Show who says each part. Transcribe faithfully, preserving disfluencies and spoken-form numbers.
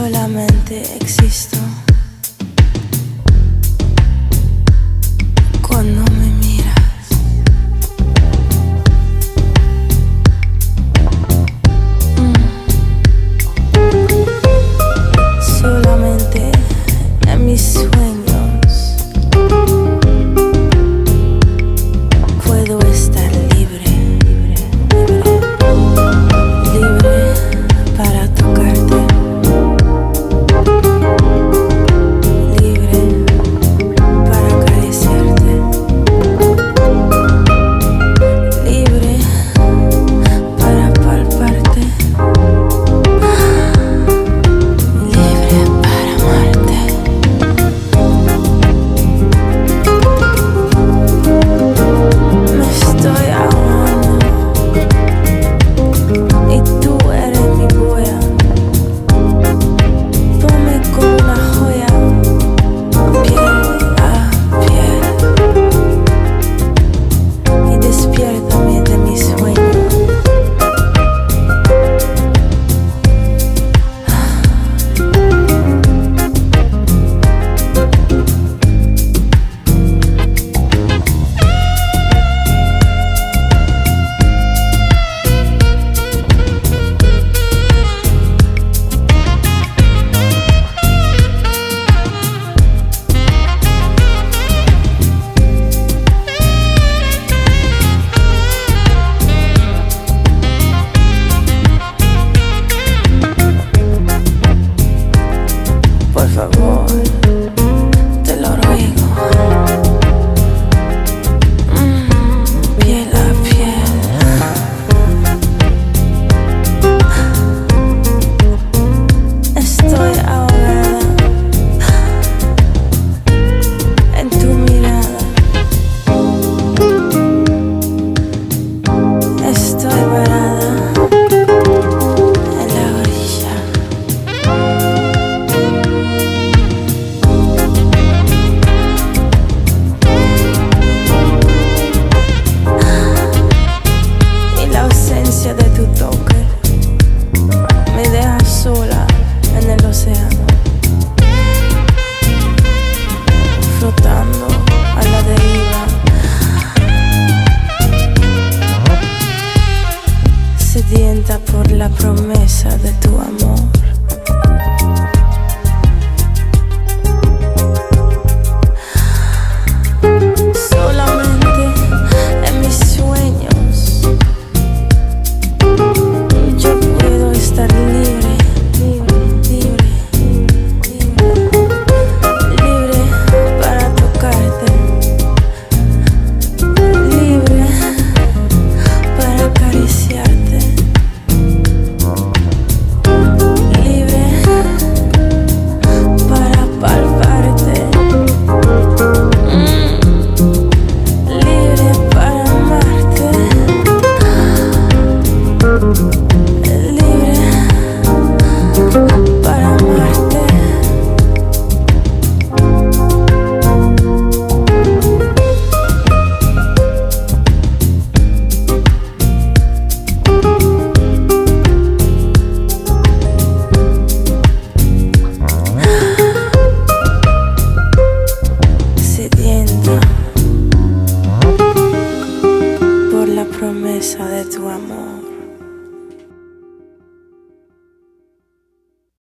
Speaker 1: Solamente existo cuando me miras. Mm. Solamente en mis sueños puedo estar libre, libre, libre, libre para tocarte. Por la promesa de tu amor. Solamente en mis sueños yo puedo estar libre, libre, libre, libre, libre para tocarte, libre para acariciarte. Promesa de tu amor.